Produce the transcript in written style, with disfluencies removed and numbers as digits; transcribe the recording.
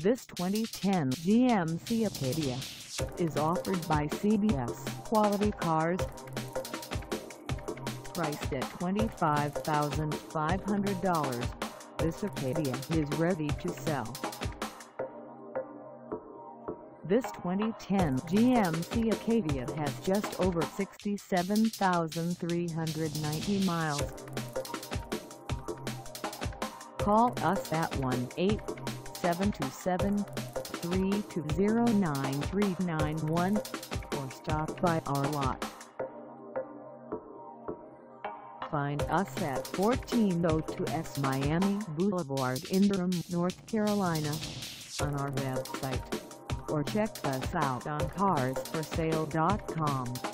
This 2010 GMC Acadia is offered by CBS Quality Cars. Priced at $25,500, this Acadia is ready to sell. This 2010 GMC Acadia has just over 67,390 miles. Call us at 1-877-320-9391 or stop by our lot. Find us at 1402 S Miami Boulevard in Durham, North Carolina, on our website, or check us out on carsforsale.com.